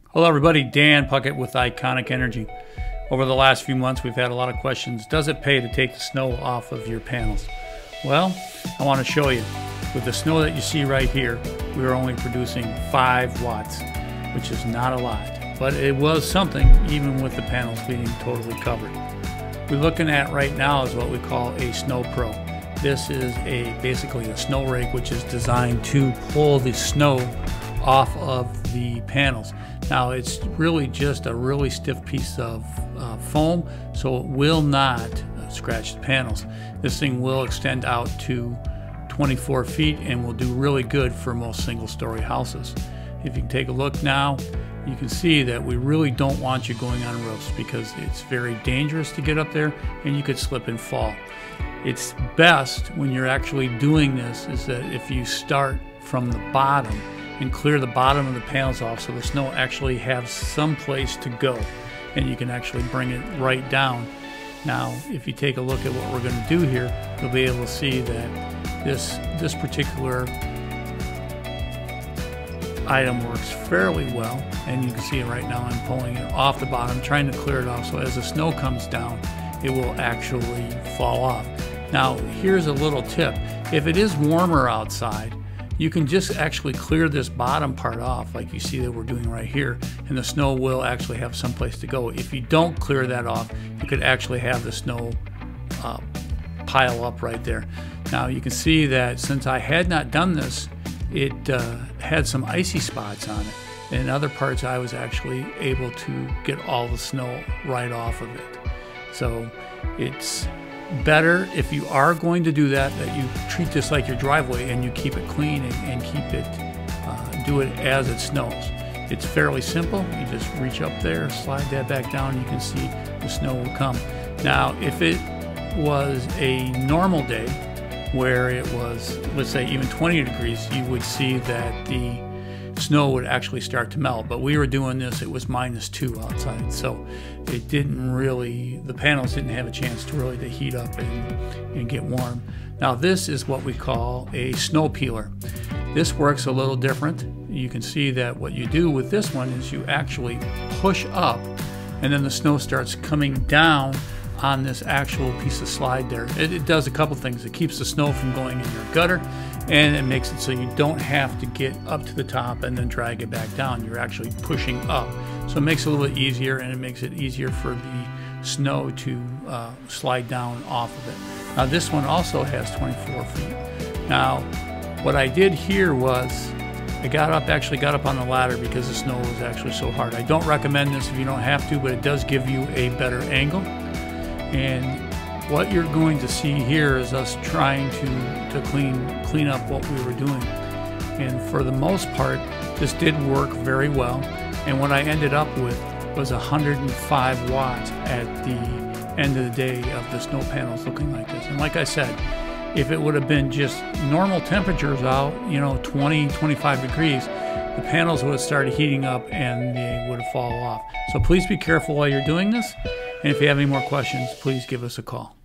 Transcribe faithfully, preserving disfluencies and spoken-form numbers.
Hello everybody, Dan Puckett with Iconic Energy. Over the last few months we've had a lot of questions. Does it pay to take the snow off of your panels? Well, I want to show you. With the snow that you see right here, we are only producing five watts, which is not a lot. But it was something even with the panels being totally covered. We're looking at right now is what we call a Sno-Pro. This is a basically a snow rake which is designed to pull the snow off of the panels. Now it's really just a really stiff piece of uh, foam, so it will not uh, scratch the panels. This thing will extend out to twenty-four feet and will do really good for most single-story houses. If you can take a look now, you can see that we really don't want you going on roofs because it's very dangerous to get up there and you could slip and fall. It's best when you're actually doing this is that if you start from the bottom and clear the bottom of the panels off so the snow actually has some place to go and you can actually bring it right down. Now if you take a look at what we're going to do here, you'll be able to see that this this particular item works fairly well, and you can see it right now. I'm pulling it off the bottom, trying to clear it off so as the snow comes down it will actually fall off. Now here's a little tip. If it is warmer outside, you can just actually clear this bottom part off like you see that we're doing right here, and the snow will actually have some place to go. If you don't clear that off, you could actually have the snow uh, pile up right there. Now you can see that since I had not done this, it uh, had some icy spots on it. In other parts I was actually able to get all the snow right off of it. So it's better if you are going to do that, that you treat this like your driveway and you keep it clean and, and keep it, uh, do it as it snows. It's fairly simple. You just reach up there, slide that back down, you can see the snow will come. Now if it was a normal day where it was, let's say even twenty degrees, you would see that the snow would actually start to melt. But we were doing this, it was minus two outside, so it didn't really, the panels didn't have a chance to really to heat up and, and get warm. Now this is what we call a snow peeler. This works a little different. You can see that what you do with this one is you actually push up and then the snow starts coming down on this actual piece of slide there. It, it does a couple things. It keeps the snow from going in your gutter, and it makes it so you don't have to get up to the top and then drag it back down. You're actually pushing up. So it makes it a little bit easier, and it makes it easier for the snow to uh, slide down off of it. Now this one also has twenty-four feet. Now what I did here was I got up, actually got up on the ladder because the snow was actually so hard. I don't recommend this if you don't have to, but it does give you a better angle. And what you're going to see here is us trying to, to clean, clean up what we were doing. And for the most part, this did work very well. And what I ended up with was one hundred five watts at the end of the day of the snow panels looking like this. And like I said, if it would have been just normal temperatures out, you know, twenty, twenty-five degrees, the panels would have started heating up and they would have fallen off. So please be careful while you're doing this. And if you have any more questions, please give us a call.